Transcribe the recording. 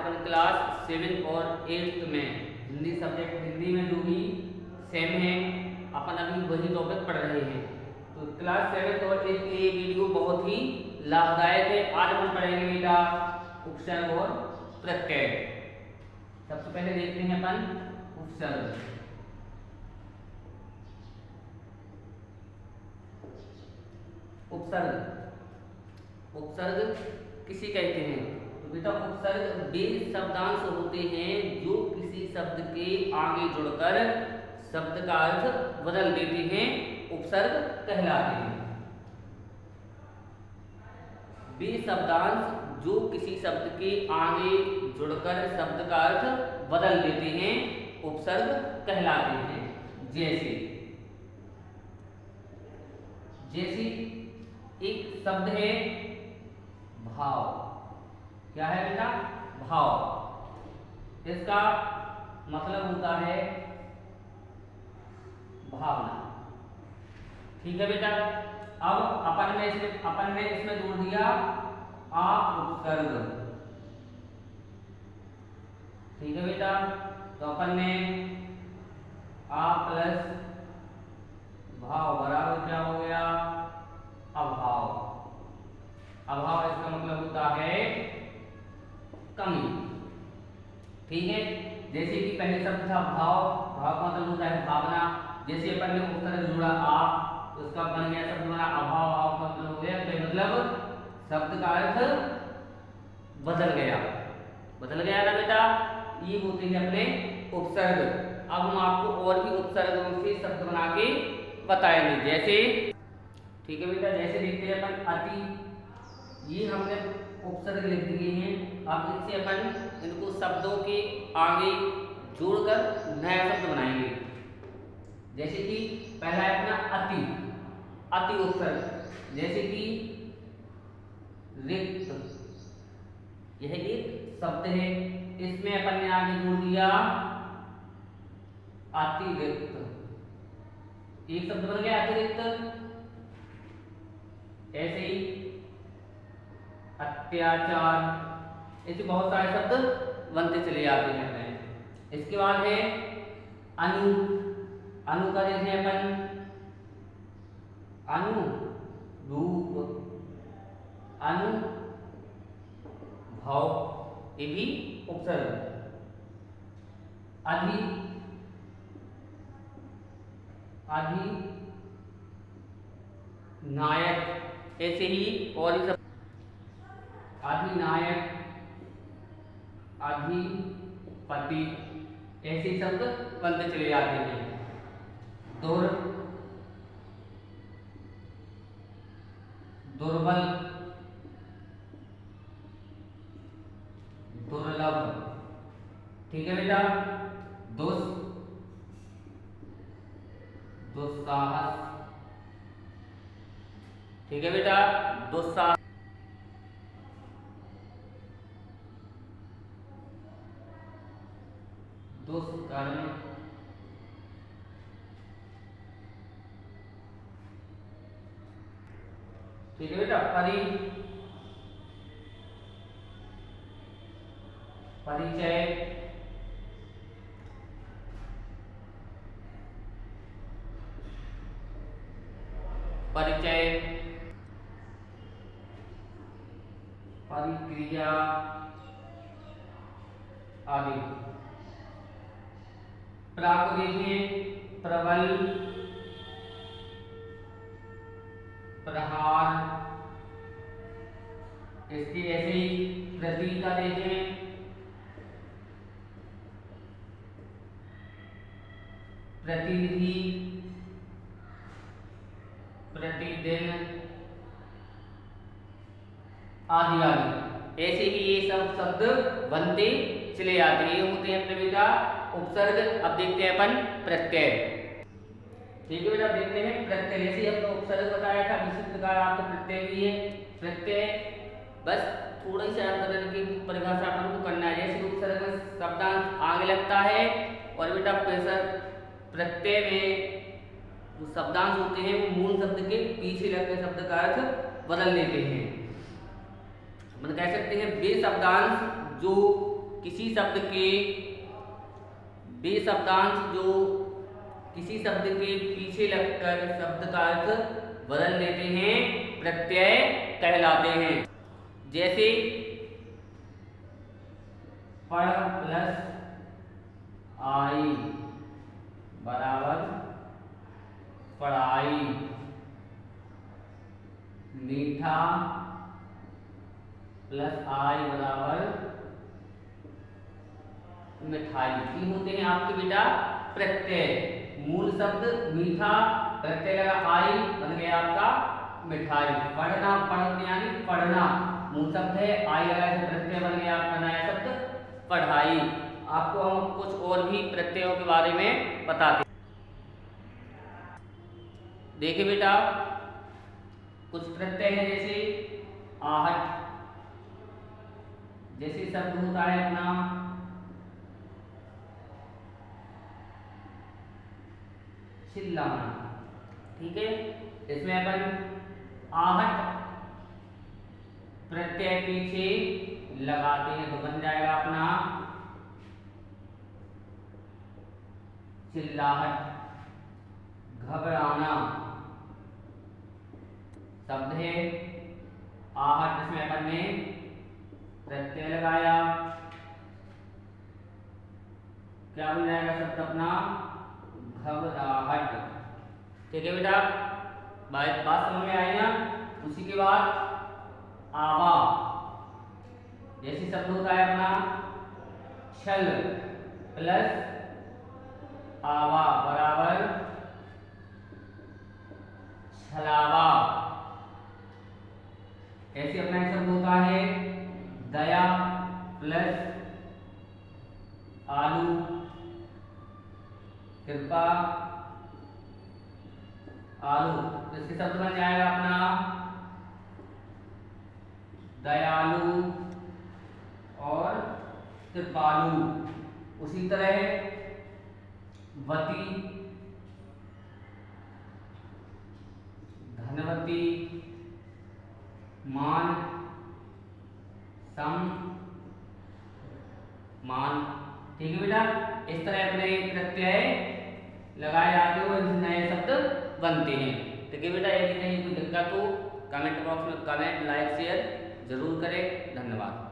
अपन class 7 और 8 में Hindi subject Hindi में जो भी सेम है अपन अभी वही टॉपिक पढ़ रहे हैं। तो क्लास 7 और 8 के लिए वीडियो बहुत ही लाभदायक है। आज अपन पढ़ेंगे बेटा उपसर्ग और प्रत्यय। सबसे पहले देखते हैं अपन उपसर्ग। उपसर्ग किसे कहते हैं? तो बेटा उपसर्ग वे शब्दांश होते हैं जो किसी शब्द के आगे जुड़कर शब्द का अर्थ बदल देते हैं, उपसर्ग कहलाते हैं। वे शब्दांश जो किसी शब्द के आगे जुड़कर शब्द का अर्थ बदल देते हैं, उपसर्ग कहलाते हैं। जैसे एक शब्द है भाव। क्या है बेटा? भाव। इसका मतलब होता है भावना। ठीक है बेटा। अब अपन ने इसमें जोड़ दिया आ उपसर्ग। ठीक है बेटा। तो अपन ने आ प्लस भाव बराबर क्या हो गया? अभाव। अभाव इसका मतलब होता है कमी। ठीक है। जैसे कि पहले शब्द था भाव, भाव का मतलब होता है भावना। जैसे अपन ने उपसर्ग जोड़ा आ, तो उसका बन गया शब्द बना अभाव। भाव का मतलब हो गया तो मतलब शब्द का अर्थ बदल गया ना बेटा। ये होते हैं अपने उपसर्ग। अब हम आपको और भी उपसर्गों से शब्द बना के बताएंगे। जैसे ठीक है बेटा, जैसे देखते हैं अपन अति। ये हमने उपसर्ग लिख दिए हैं। अब इनसे अपन इनको शब्दों के आगे जोड़कर नया शब्द बनाएंगे। जैसे कि पहला है अपना अति, अति उपसर्ग। जैसे कि रिक्त, यह एक शब्द है, इसमें अपन ने आगे जोड़ दिया अतिरिक्त। एक शब्द बन गया अतिरिक्त। ऐसे ही अत्याचार, ऐसे बहुत सारे शब्द बनते चले जाते हैं। इसके बाद है अनु। अनु का देखते हैं अपन अनुरूप, अनुभव, ये भी उपसर्ग। अधि, नायक, ऐसे ही और भी सब। अधिनायक, अधिपति, ऐसे शब्द बनते चले जाते हैं। दुर्बल, दुर्लभ। ठीक है बेटा। दुस्साहस। ठीक है बेटा। दुस्साहस, दुष्कर्म। ठीक है बेटा। परिचय, परिक्रिया आदि। प्राक देखिए प्रबल, प्रहार। इसकी ऐसे ही प्रति का देखें प्रतिनिधि, प्रतिदिन आदि आदि। ऐसे ही ये सब शब्द बनते चले जाते हैं। ये होते हैं अपने बेटा उपसर्ग। अब देखते हैं अपन प्रत्यय। ठीक है बेटा, देखते हैं प्रत्यय। जैसे हमने उपसर्ग बताया था, इसी प्रकार आपको प्रत्यय भी है। प्रत्यय बस थोड़ा सा अंतर की परिभाषा अपन को करना है। जैसे उपसर्ग में शब्दांश आगे लगता है और बेटा प्रत्यय में जो शब्दांश होते हैं वो मूल शब्द के पीछे लगते शब्द का अर्थ बदल देते हैं। मतलब कह सकते हैं वे शब्दांश जो किसी शब्द के वे शब्दांश जो किसी शब्द के पीछे लगकर शब्द का अर्थ बदल देते हैं प्रत्यय कहलाते हैं। जैसे पढ़ प्लस आई बराबर पढ़ाई, मीठा प्लस आई बराबर मिठाई। ये होते हैं आपके बेटा प्रत्यय। मूल शब्द मीठा, प्रत्यय लगा आई, बन गया आपका मिठाई। पढ़ना, पढ़ यानी पढ़ना मूल शब्द है, आई लगा से प्रत्यय बन गया आपका नया शब्द पढ़ाई। आपको हम कुछ और भी प्रत्ययों के बारे में बताते हैं। देखिए बेटा, कुछ प्रत्यय है जैसे आहट, जैसे शब्द होता है अपना चिल्लाना, ठीक है। इसमें अपन आहट प्रत्यय पीछे लगाते हैं तो बन जाएगा अपना चिल्लाहट। घबराना शब्द है आहट, इसमें अपन ने प्रत्यय लगाया, क्या बन जाएगा शब्द अपना घबराहट। ठीक है बेटा, बात समझ में आई ना। उसी के बाद आवा, जैसे शब्द होता है अपना छल प्लस आवा बराबर छलावा। ऐसे अपना एक शब्द होता है दया प्लस आलू, कृपा आलू। तो इसके शब्द बन जाएगा अपना दयालु और कृपालु। उसी तरह वती, धनवती, मान, सम, मान। ठीक है बेटा, इस तरह अपने प्रत्यय लगाए जाते हो, नए शब्द बनते हैं। ठीक है बेटा, यदि कहीं कोई दिक्कत हो कमेंट बॉक्स में कमेंट लाइक शेयर जरूर करें। धन्यवाद।